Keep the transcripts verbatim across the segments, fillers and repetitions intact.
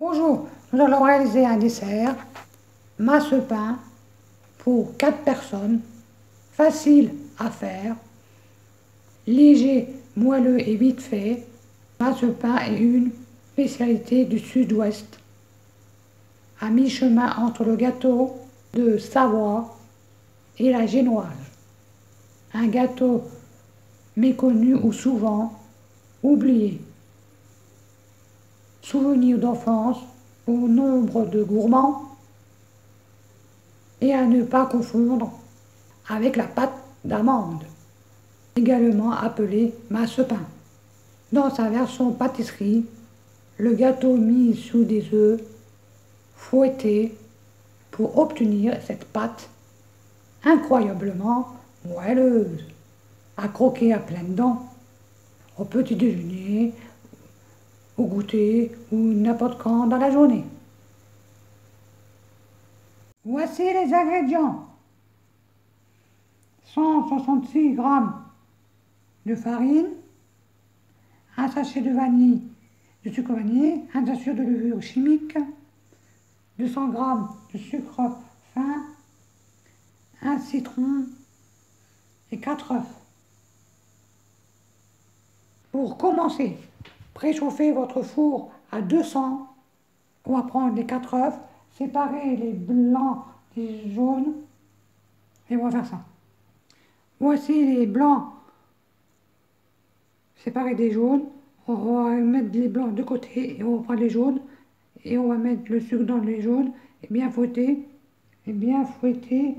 Bonjour, nous allons réaliser un dessert, masse-pain pour quatre personnes, facile à faire, léger, moelleux et vite fait. Masse-pain est une spécialité du sud-ouest, à mi-chemin entre le gâteau de Savoie et la génoise. Un gâteau méconnu ou souvent oublié. Souvenir d'enfance pour nombre de gourmands, et à ne pas confondre avec la pâte d'amande, également appelée masse-pain. Dans sa version pâtisserie, le gâteau mis sous des œufs fouettés pour obtenir cette pâte incroyablement moelleuse, à croquer à pleines dents, au petit déjeuner, au goûter ou n'importe quand dans la journée. Voici les ingrédients. cent soixante-six grammes de farine, un sachet de vanille, de sucre vanillé, un sachet de levure chimique, deux cents grammes de sucre fin, un citron et quatre œufs. Pour commencer, préchauffez votre four à deux cents. On va prendre les quatre œufs, séparer les blancs des jaunes, et on va faire ça. Voici les blancs séparés des jaunes. On va mettre les blancs de côté et on va prendre les jaunes et on va mettre le sucre dans les jaunes et bien fouetter et bien fouetter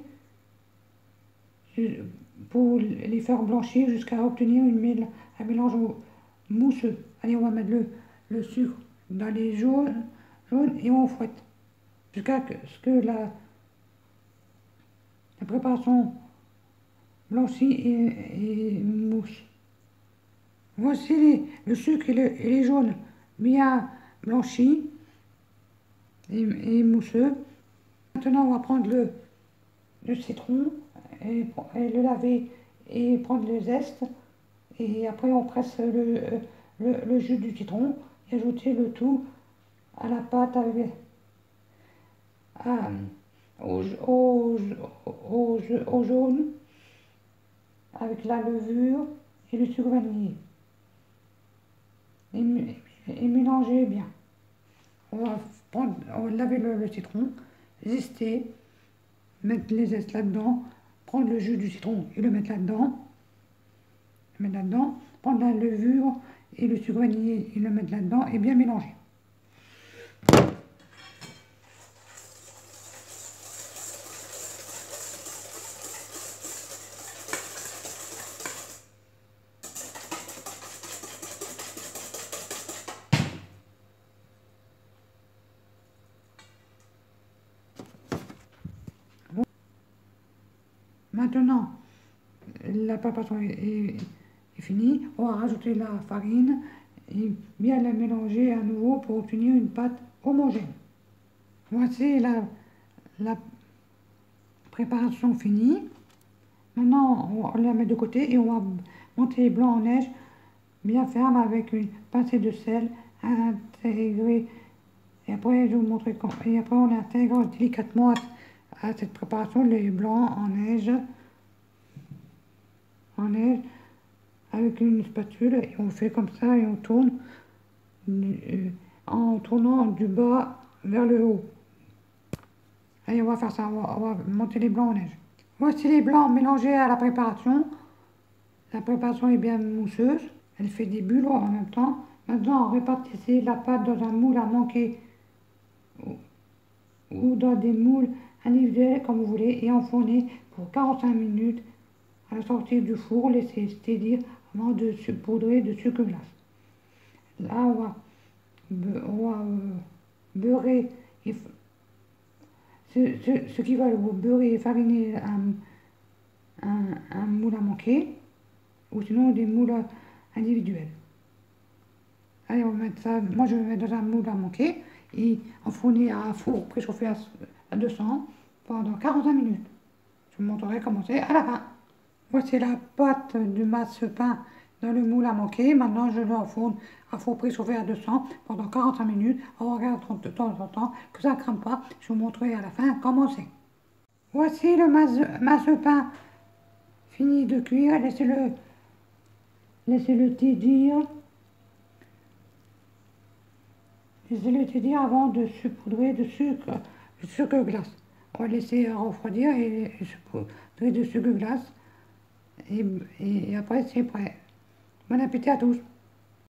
pour les faire blanchir jusqu'à obtenir une, un mélange mousseux. Allez, on va mettre le, le sucre dans les jaunes, jaunes et on fouette jusqu'à ce que la, la préparation blanchit et, et mousse. Voici les, le sucre et, le, et les jaunes bien blanchis et, et mousseux. Maintenant, on va prendre le, le citron et, et le laver et prendre le zeste. Et après, on presse le, le, le jus du citron et ajouter le tout à la pâte avec, à, au, au, au, au jaune avec la levure et le sucre vanillé. Et, et mélanger bien. On va, prendre, on va laver le, le citron, zester, mettre les zestes là-dedans, prendre le jus du citron et le mettre là-dedans, le mettre là-dedans, prendre la levure et le sucre vanillé et le mettre là-dedans et bien mélanger. Maintenant, la préparation est, est, est finie. On va rajouter la farine et bien la mélanger à nouveau pour obtenir une pâte homogène. Voici la, la préparation finie. Maintenant, on la met de côté et on va monter les blancs en neige bien ferme avec une pincée de sel intégrée. Et après, je vous montrer quand. Et après, on intègre délicatement à, à cette préparation les blancs en neige, en neige, avec une spatule et on fait comme ça et on tourne euh, en tournant du bas vers le haut. Allez, on va faire ça, on va, on va monter les blancs en neige. Voici les blancs mélangés à la préparation. La préparation est bien mousseuse, elle fait des bulles en même temps. Maintenant, répartissez la pâte dans un moule à manquer ou, ou dans des moules individuels comme vous voulez et enfournez pour quarante-cinq minutes à la sortie du four, laissez c'est-à-dire avant de saupoudrer de sucre glace. Là, on va, on va euh, beurrer, et ce, ce, ce qui va beurrer et fariner un, un, un moule à manquer, ou sinon des moules individuels. Allez, on va mettre ça, moi je vais mettre dans un moule à manquer et enfourner à un four préchauffé à, à deux cents pendant quarante-cinq minutes. Je vous montrerai comment c'est à la fin. Voici la pâte de masse-pain dans le moule à moquer. Maintenant, je le enfourne à four préchauffé à deux cents pendant quarante-cinq minutes. On regarde de temps en temps que ça ne crame pas. Je vous montrerai à la fin comment c'est. Voici le marzipan fini de cuire. Laissez-le laissez-le tiédir. Laissez-le tiédir avant de saupoudrer de sucre, de sucre glace. On va laisser refroidir et saupoudrer de sucre glace. Et, et après, c'est prêt. Bon appétit à tous.